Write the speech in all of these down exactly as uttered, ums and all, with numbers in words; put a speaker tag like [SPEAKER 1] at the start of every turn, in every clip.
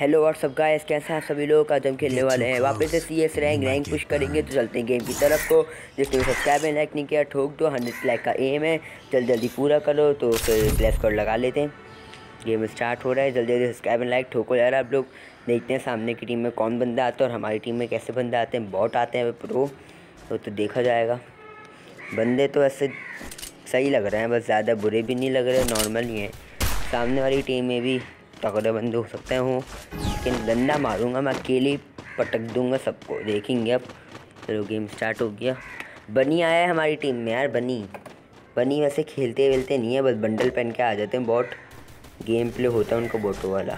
[SPEAKER 1] Hello what's up guys, कैसे हैं आप सभी लोग। आज हम खेलने वाले हैं वापस से C S rank rank push करेंगे। तो चलते हैं गेम की तरफ को। जिसने सब्सक्राइब एंड लाइक नहीं किया ठोक दो। हंड्रेड लाइक का एम है, जल्दी जल्दी पूरा करो। तो फिर प्लेस कोड लगा लेते हैं। गेम स्टार्ट हो रहा है, जल्दी जल्दी सब्सक्राइब एंड लाइक ठोको यार आप लोग। देखते हैं सामने की टीम में कौन बंदा आता है और हमारी टीम में कैसे बंदे आते हैं। बॉट आते हैं प्रो तो, तो देखा जाएगा। बंदे तो ऐसे सही लग रहे हैं, बस ज़्यादा बुरे भी नहीं लग रहे, नॉर्मल ही हैं। सामने वाली टीम में भी तगड़े बंदे हो सकते हो, लेकिन डंडा मारूंगा मैं, अकेले पटक दूंगा सबको, देखेंगे अब। चलो गेम स्टार्ट हो गया। बनी आया है हमारी टीम में यार। बनी बनी वैसे खेलते वेलते नहीं है, बस बंडल पहन के आ जाते हैं। बॉट गेम प्ले होता है उनको बोटो वाला।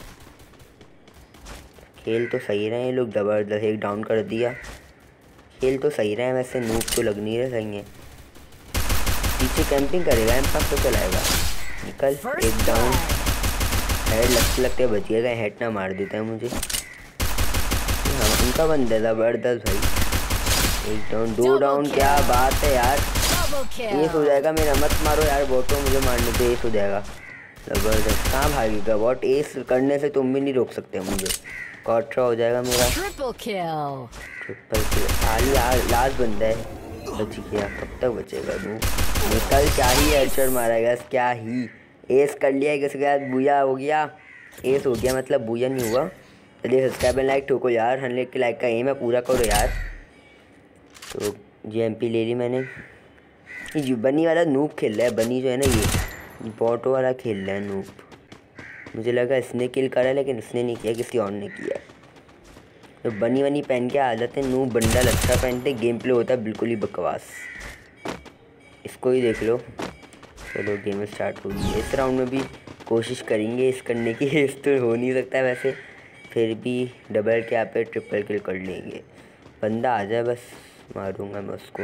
[SPEAKER 1] खेल तो सही रहे हैं लोग, ज़बरदस्त एक डाउन कर दिया। खेल तो सही रहे हैं वैसे, नूब तो लग नहीं रहे सही है। पीछे कैंपिंग करेगा, एम पास तो चलाएगा। निकल, एक डाउन। हेड लगते लगते बच गया, हेड ना मार देता है मुझे। हाँ उनका बंदा ज़बरदस्त भाई। एक डाउन, दो डाउन, क्या बात है यार। एस हो जाएगा मेरा, मत मारो यार बॉटो, मुझे मारने दे, एस हो जाएगा। ज़बरदस्त, कहाँ भागेगा बॉट। एस करने से तुम भी नहीं रोक सकते मुझे। कॉट्रा हो जाएगा मेरा। ट्रिपल किल। ट्रिपल किल खाली यार, लास्ट बंदा है, बच गया। कब तक बचेगा तू। निकल, क्या ही हेडशॉट मारेगा, क्या ही। एस कर लिया किसी के बाद, बूया हो गया। एस हो गया मतलब बूया नहीं हुआ। चलिए सब्सक्राइब एंड लाइक ठोको यार, हंड्रेड के लाइक का एम है, पूरा करो यार। तो जी एम पी ले ली मैंने। ये बनी वाला नूब खेल रहा है, बनी जो है ना ये बॉटो वाला खेल रहा है नूब। मुझे लगा इसने किल करा, लेकिन इसने नहीं किया, किसी और ने किया। तो बनी वनी पहन के आ जाते हैं नूब, बंडल अच्छा पहनते, गेम प्ले होता है बिल्कुल ही बकवास। इसको ही देख लो। चलो गेम स्टार्ट होगी। इस राउंड में भी कोशिश करेंगे इस करने की। इस तो हो नहीं सकता वैसे, फिर भी डबल क्या पे ट्रिपल किल कर लेंगे। बंदा आ जाए बस, मारूंगा मैं उसको।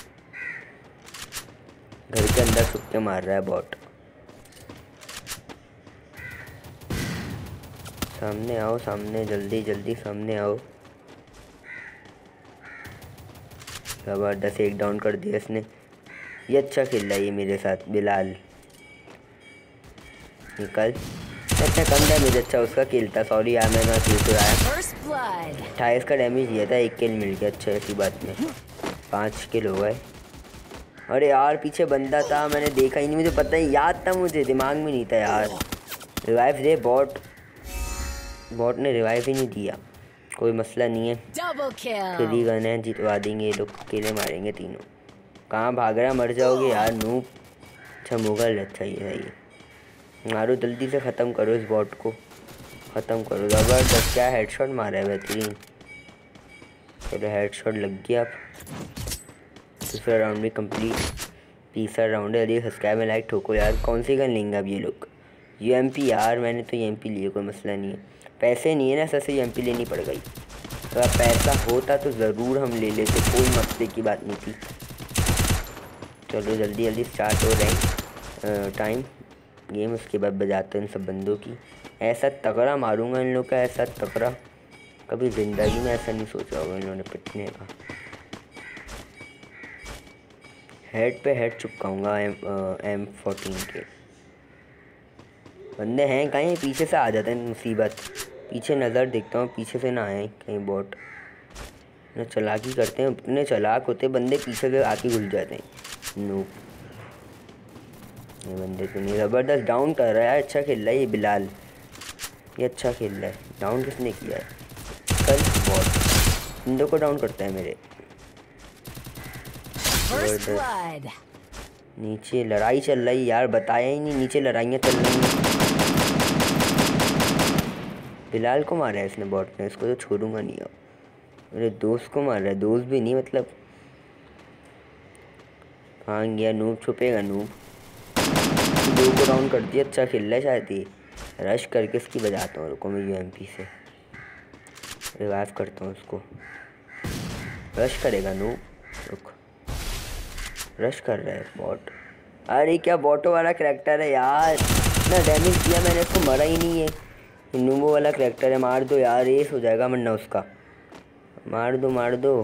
[SPEAKER 1] घर के अंदर छुप के मार रहा है बॉट। सामने आओ, सामने जल्दी जल्दी सामने आओ। ज़बरदस्त, एक डाउन कर दिया इसने। ये अच्छा खेल रहा है ये मेरे साथ, बिलाल। निकल, अच्छा कम डैमेज, अच्छा उसका किल था। सॉरी यार, मैंने किल चुराया। अट्ठाईस का डैमेज दिया था, एक किल मिल गया। अच्छा ऐसी बात में पाँच किल हो गए। अरे यार पीछे बंदा था, मैंने देखा ही नहीं, मुझे पता ही, याद था मुझे, दिमाग में नहीं था यार। रिवाइव दे बॉट। बॉट ने रिवाइव ही नहीं दिया। कोई मसला नहीं है, फ्री गन है, जितवा देंगे ये लोग, अकेले मारेंगे तीनों। कहाँ भाग रहा, मर जाओगे यार नूब। अच्छा मुगल, अच्छा ये है ये। मारो जल्दी से, ख़त्म करो इस बॉट को, ख़त्म करो। ज़बरदस्त, क्या हेडशॉट मारा है, बेहतरीन। चलो हेडशॉट लग गया। अब दूसरा राउंड भी कंप्लीट, तीसरा राउंड है। अरे सब्सक्राइब में लाइक ठोको यार। कौन सी गन लेंगे अब ये लोग। यू एम पी यार, मैंने तो यू एम पी लिए, कोई मसला नहीं है। पैसे नहीं है ना, सर से यू एम पी लेनी पड़ गई। तो अब पैसा होता तो ज़रूर हम ले लेते, कोई मसले की बात नहीं थी। चलो जल्दी जल्दी स्टार्ट हो रहे हैं टाइम गेम, उसके बाद बजाते हैं इन सब बंदों की। ऐसा तगड़ा मारूंगा इन लोग का, ऐसा तगड़ा कभी ज़िंदगी में ऐसा नहीं सोचा होगा इन्होंने पिटने का। हेड पे हेड चुपकाऊंगा एम एम फोर्टीन के। बंदे हैं कहीं, पीछे से आ जाते हैं, मुसीबत। पीछे नज़र देखता हूँ, पीछे से ना आए कहीं बॉट। ना चालाकी करते हैं, इतने चालाक होते बंदे, पीछे से आके घुल जाते हैं नूब। ये बंदे तो नहीं। ज़बरदस्त डाउन कर रहा है, अच्छा खेल रहा है ये बिलाल, ये अच्छा खेल रहा है। डाउन किसने किया है, कल बॉट बंदों को डाउन करता है मेरे। नीचे लड़ाई चल रही यार, बताया ही नहीं, नीचे लड़ाइयाँ चल रही हैं। बिलाल को मारा है इसने बॉट ने, इसको तो छोड़ूंगा नहीं अब। मेरे दोस्त को मार रहा है, दोस्त भी नहीं मतलब। हाँ गया नूब, छुपेगा नूब। दो को डाउन कर दिया, अच्छा खेल रहा है शायद ये। रश करके इसकी बजाता हूँ, रुको मैं यू एम पी से रिवाइव करता हूँ उसको। रश करेगा नूब, रुक, रश कर रहा है बॉट। अरे क्या बॉटो वाला करैक्टर है यार, इतना डैमेज दिया मैंने, इसको मरा ही नहीं है। नूबो वाला करैक्टर है, मार दो यार, रेस हो जाएगा वरना उसका। मार दो मार दो,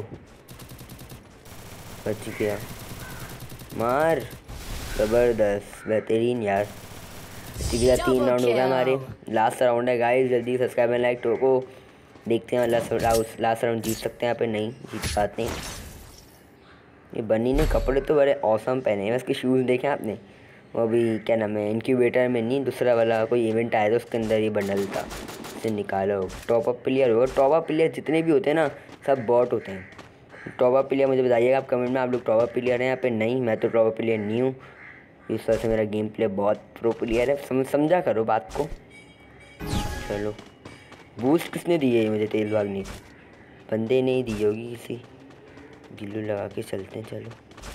[SPEAKER 1] बच गया, मार। ज़बरदस्त, बेहतरीन यार। तीन राउंड हो गए हमारे, लास्ट राउंड है गाइस। जल्दी सब्सक्राइब एंड लाइक ठोको, देखते हैं लास्ट लास्ट राउंड जीत सकते हैं यहाँ पे, नहीं जीत पाते हैं। ये बनी ने कपड़े तो बड़े औसम पहने हैं, इसके शूज़ देखे आपने? वो भी क्या नाम है, इनक्यूबेटर में नहीं, दूसरा वाला कोई इवेंट आया था उसके अंदर ये बंडल था, इसे निकालो। टॉप अप प्लेयर हो, टॉप अप प्लेयर जितने भी होते हैं ना सब बॉट होते हैं। टॉप अप प्लेयर मुझे बताइएगा आप कमेंट में, आप लोग टॉप अप प्लेयर हैं यहाँ पे? नहीं, मैं तो टॉप अप प्लेयर नहीं हूँ। इस तरह से मेरा गेम प्ले बहुत प्रो प्लेयर है, समझ समझा करो बात को। चलो बूस्ट किसने दी है मुझे? तेज भागने बंदे नहीं दी होगी किसी, गिल्लू लगा के चलते हैं। चलो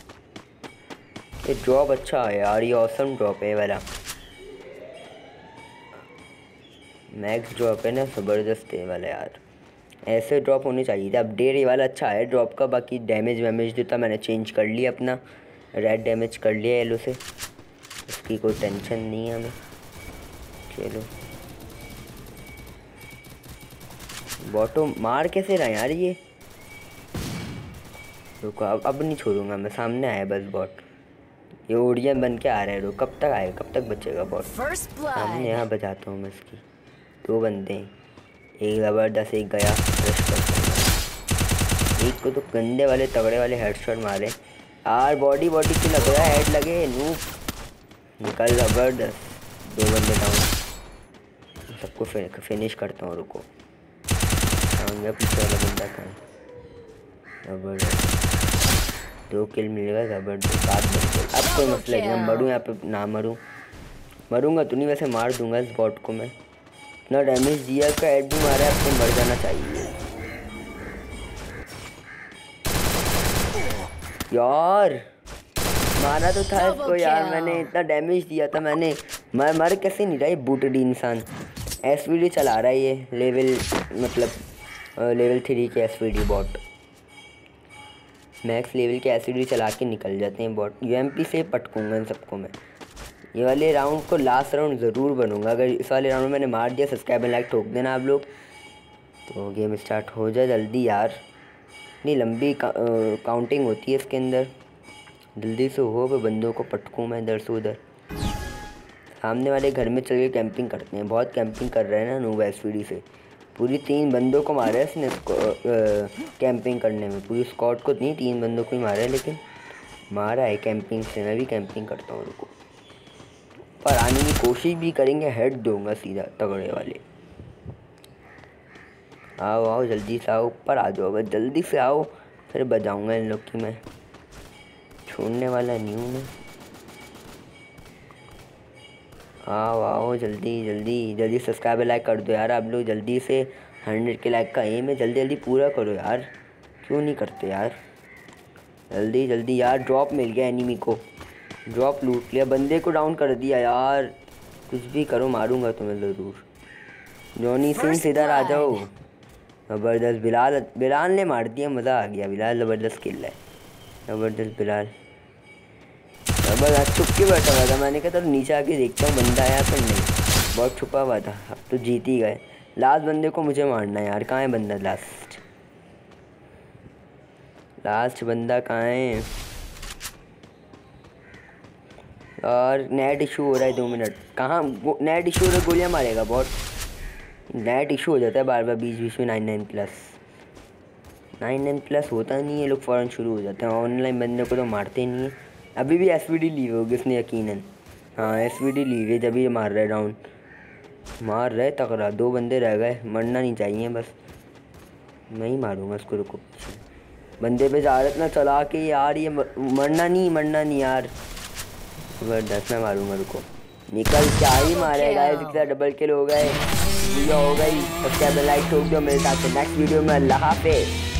[SPEAKER 1] ये ड्रॉप अच्छा है यार, ये ऑसम ड्रॉप है वाला, मैक्स ड्रॉप है ना, ज़बरदस्त है वाला यार। ऐसे ड्रॉप होने चाहिए थे। अपडेट ये वाला अच्छा है ड्रॉप का। बाकी डैमेज वैमेज देता मैंने चेंज कर लिया, अपना रेड डैमेज कर लिया येलो से, उसकी कोई टेंशन नहीं है हमें। चलो बॉटो मार कैसे रहा यार ये? रुको अब अब नहीं छोड़ूंगा मैं, सामने आया बस बॉट, ये ओडियन बन के आ रहा है। रुक कब तक आएगा, कब तक बचेगा बॉट? सामने यहाँ बजाता हूँ मैं इसकी। दो बंदे हैं, एक ज़बरदस्त एक गया रश कर, एक को तो गंदे वाले तगड़े वाले हेडशॉट मारे यार। बॉडी बॉडी से लग रहा है, हेड लगे नूप निकल, ज़बरदस्त। दो बंदे डाउन, सबको फिनिश करता हूँ। रुको सामने पीछे वाला बंदा कहाँ है? ज़बरदस्त, दो किल मिलेगा, ज़बरदस्त। बात बन अब कोई मसला नहीं, मैं मरूँ यहाँ पे ना मरूँ, मरूँगा तो नहीं, वैसे मार दूंगा इस बॉट को मैं। इतना डैमेज दिया, का हेड भी मारा है, आपको मर जाना चाहिए यार। मारा तो था इसको यार, मैंने इतना डैमेज दिया था मैंने, मर मर कैसे नहीं रहा ये बूटडी इंसान। एस वी डी चला रहा है ये, लेवल मतलब लेवल थ्री के S V D bot, max level के एस वी डी चला के निकल जाते हैं बॉट। यू एम पी से पटकूँगा इन सबको मैं। ये वाले राउंड को लास्ट राउंड ज़रूर बनूंगा, अगर इस वाले राउंड में मैंने मार दिया सब्सक्राइब एंड लाइक ठोक देना आप लोग, तो गेम स्टार्ट हो जाए जल्दी यार। नहीं लंबी का, आ, काउंटिंग होती है इसके अंदर, जल्दी से हो, पे बंदों को पटकूँ मैं इधर से उधर। सामने वाले घर में चल के कैंपिंग करते हैं, बहुत कैंपिंग कर रहे हैं ना नूब एस वी डी से। पूरी तीन बंदों को मारा है इसने कैंपिंग करने में, पूरी स्क्वाड को नहीं, तीन बंदों को ही मारा है, लेकिन मारा है कैंपिंग से। मैं भी कैंपिंग करता हूँ, रुको पर आने की कोशिश भी करेंगे, हेड दूंगा सीधा तगड़े वाले। आओ आओ जल्दी से आओ, ऊपर आ जाओ बस, जल्दी से आओ, फिर बजाऊंगा इन लोग की मैं, छोड़ने वाला नहीं हूँ मैं। आओ आओ जल्दी जल्दी जल्दी सब्सक्राइब लाइक कर दो यार आप लोग, जल्दी से हंड्रेड के लाइक का एम है, जल्दी जल्दी पूरा करो यार, क्यों नहीं करते यार? जल्दी जल्दी यार। ड्रॉप मिल गया एनिमी को, ड्रॉप लूट लिया, बंदे को डाउन कर दिया यार। कुछ भी करो मारूंगा तुम्हें ज़रूर। जॉनी सिंह इधर आ जाओ, ज़बरदस्त। बिलाल बिलाल ने मार दिया, मज़ा आ गया। बिलाल ज़बरदस्त किल है, ज़बरदस्त बिलाल ज़बरदस्त। छुप के बैठा हुआ था, मैंने कहा तो नीचे आके देखता हूँ बंदा आया, पर नहीं, बहुत छुपा हुआ था। अब तो जीत ही गए। लास्ट बंदे को मुझे मारना है यार, कहाँ है बंदा? लास्ट लास्ट बंदा कहाँ है? और नेट इशू हो रहा है, दो मिनट। कहाँ नेट इशू हो रहा है? गोलियाँ मारेगा बहुत, नेट इशू हो जाता है बार बार बीच बीच में। Nine nine plus nine nine plus होता नहीं है, लोग फ़ौरन शुरू हो जाते हैं। ऑनलाइन बंदे को तो मारते नहीं है। अभी भी एस वी डी ली होगी उसने यकीनन, हाँ एस वी डी ली है, जब ये मार रहा है डाउन, मार रहे तगड़ा। दो बंदे रह गए, मरना नहीं चाहिए बस, मैं ही मारूंगा उसको। रुको बंदे पे जा रहा ना चला के यार, ये मरना नहीं मरना नहीं यार, ज़बरदस्त। मैं मारूंगा, रुको निकल, क्या ही मारेगा यार, डबल किल हो गए, हो गई। सब्सक्राइब लाइक ठोक दो मेरे साथ। नेक्स्ट वीडियो में अल्लाह हाफ़िज़।